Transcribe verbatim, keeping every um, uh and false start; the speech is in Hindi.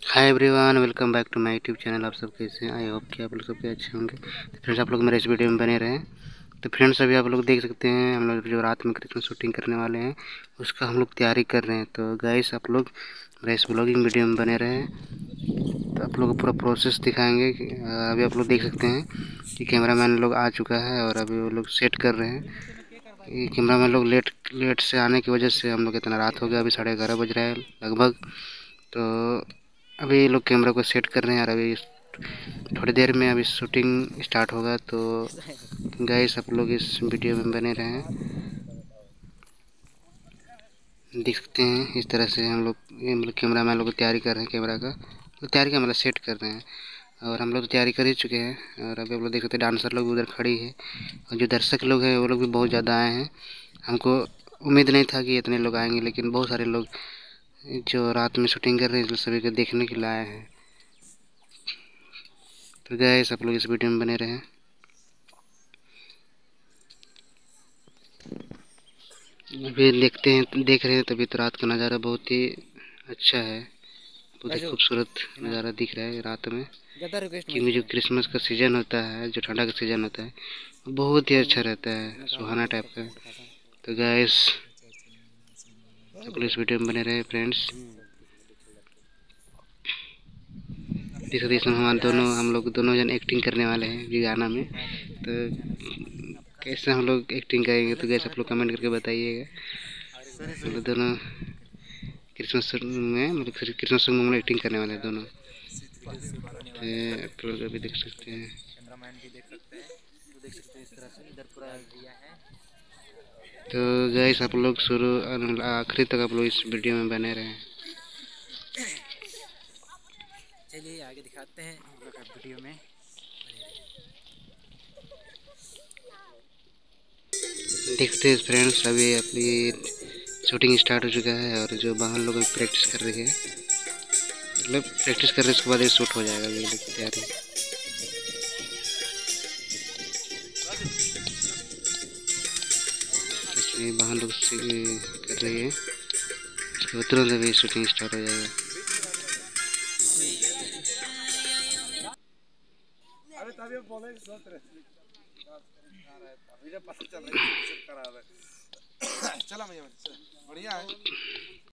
Hi everyone, welcome back to my YouTube channel. आप सब कैसे हैं? आई होप कि आप लोग सबके अच्छे होंगे। तो फ्रेंड्स, आप लोग मेरे इस वीडियो में बने रहें। तो फ्रेंड्स, अभी आप लोग देख सकते हैं हम लोग जो रात में क्रिसमस शूटिंग करने वाले हैं उसका हम लोग तैयारी कर रहे हैं। तो गाइस, आप लोग मेरे इस ब्लॉगिंग वीडियो में बने रहें। तो आप लोग को पूरा प्रोसेस दिखाएंगे कि अभी आप लोग देख सकते हैं कि कैमरा मैन लोग आ चुका है और अभी वो लोग सेट कर रहे हैं। ये कैमरा मैन लोग लेट लेट से आने की वजह से हम लोग इतना रात हो गया, अभी साढ़े ग्यारह बज रहा है लगभग। तो अभी ये लोग कैमरा को सेट कर रहे हैं और अभी थोड़ी देर में अभी शूटिंग स्टार्ट होगा। तो गाइस, आप लोग इस वीडियो में बने रहें। देख सकते हैं इस तरह से हम लोग मतलब कैमरा मैन लोग तैयारी कर रहे हैं, कैमरा का तो तैयारी का मतलब सेट कर रहे हैं। और हम लोग तो तैयारी कर ही चुके हैं और अभी आप लोग देख सकते हैं डांसर लोग उधर खड़ी है और जो दर्शक लोग हैं वो लोग भी बहुत ज़्यादा आए हैं। हमको उम्मीद नहीं था कि इतने लोग आएंगे, लेकिन बहुत सारे लोग जो रात में शूटिंग कर रहे हैं सभी को देखने के लिए आए हैं। तो गाइस, आप लोग इस वीडियो में बने रहें। अभी देखते हैं देख रहे हैं तभी तो रात का नज़ारा बहुत ही अच्छा है, बहुत ही खूबसूरत नज़ारा दिख रहा है रात में। क्योंकि जो क्रिसमस का सीज़न होता है, जो ठंडा का सीज़न होता है, बहुत ही अच्छा रहता है, सुहाना टाइप का। तो गाइस, आप लोग इस वीडियो में बने रहे फ्रेंड्स। देख सकते इसमें हमारे दोनों हम लोग दोनों जन एक्टिंग करने वाले हैं जी गाना में। तो कैसे हम लोग एक्टिंग करेंगे तो गैस आप लोग कमेंट करके बताइएगा। हम लोग दोनों क्रिसमस में मतलब क्रिसमस सॉन्ग में एक्टिंग करने वाले हैं दोनों। आप लोग अभी देख सकते हैं, तो गैस आप लोग शुरू आखिरी तक आप लोग इस वीडियो में बने रहें। चलिए आगे दिखाते हैं हम लोग वीडियो में। देखते हैं फ्रेंड्स, अभी अपनी शूटिंग स्टार्ट हो चुका है और जो बाहर लोग अभी प्रैक्टिस कर रहे हैं, मतलब प्रैक्टिस कर रहे हैं, उसके बाद ये शूट हो जाएगा। अभी लोग तैयारी बाहर लोग कर रही है, उसके बाद तुरंत अभी शूटिंग स्टार्ट हो जाएगा। अरे तभी बोले सोच रहे अभी पता चल रहा है चला मैं बढ़िया है।